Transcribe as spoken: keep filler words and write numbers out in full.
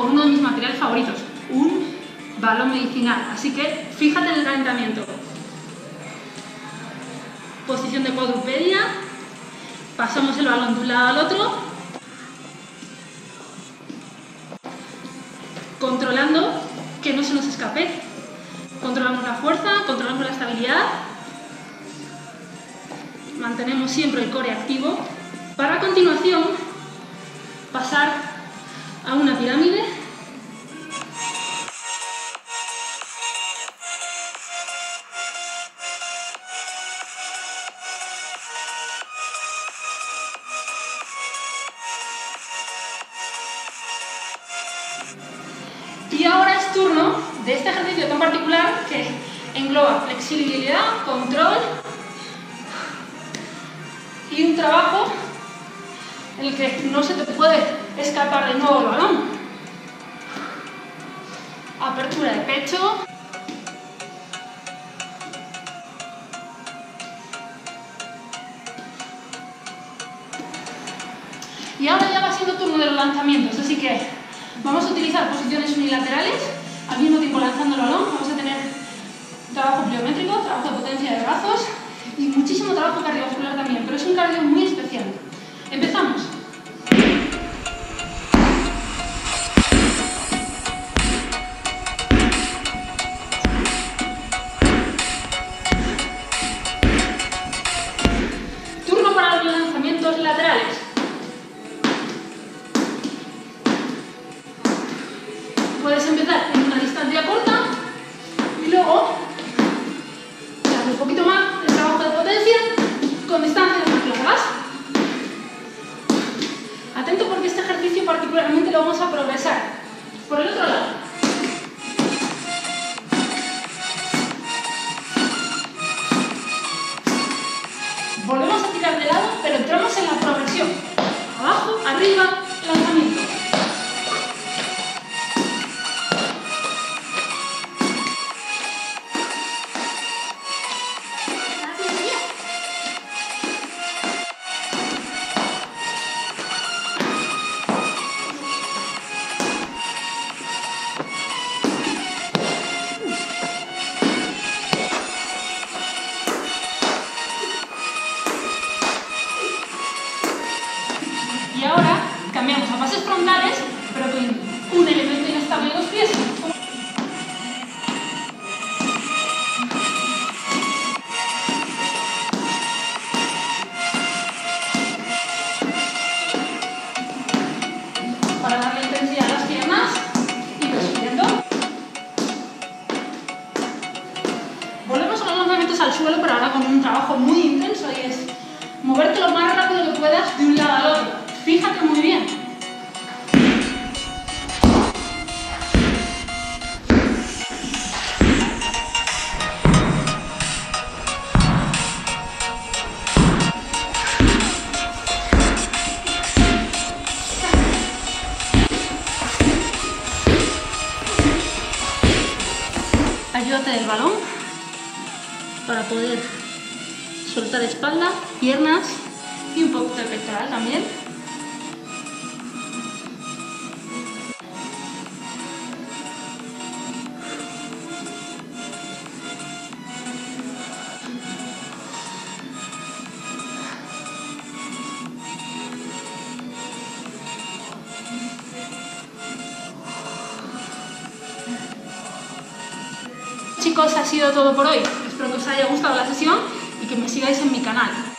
con uno de mis materiales favoritos, un balón medicinal. Así que fíjate en el calentamiento. Posición de cuadrupedia, pasamos el balón de un lado al otro, controlando que no se nos escape. Controlamos la fuerza, controlamos la estabilidad, mantenemos siempre el core activo, para a continuación pasar a una pirámide. Y ahora es turno de este ejercicio tan particular que engloba flexibilidad, control y un trabajo en el que no se te puede escapar de nuevo el balón. Apertura de pecho. Y ahora ya va siendo turno de los lanzamientos, así que vamos a utilizar posiciones unilaterales, al mismo tiempo lanzando el balón. Vamos a tener trabajo pliométrico, trabajo de potencia de brazos y muchísimo trabajo cardiovascular también, pero es un cardio muy especial. Empezamos. Turno para los lanzamientos laterales. Puedes empezar en una distancia corta y luego dar un poquito más de trabajo de potencia con distancias más largas. Atento porque este ejercicio particularmente lo vamos a progresar. Por el otro lado. Volvemos a tirar de lado, pero entramos en la progresión. Abajo, arriba, lanzamiento. Y ahora cambiamos a pases frontales, pero con un elemento inestable en los pies. Para darle intensidad a las piernas y subiendo. Volvemos a los lanzamientos al suelo, pero ahora con un trabajo muy intenso y es moverte lo más rápido que puedas de un lado al otro. Fíjate muy bien. Ayúdate del balón para poder soltar espalda, piernas y un poquito de pectoral también. Chicos, ha sido todo por hoy. Espero que os haya gustado la sesión y que me sigáis en mi canal.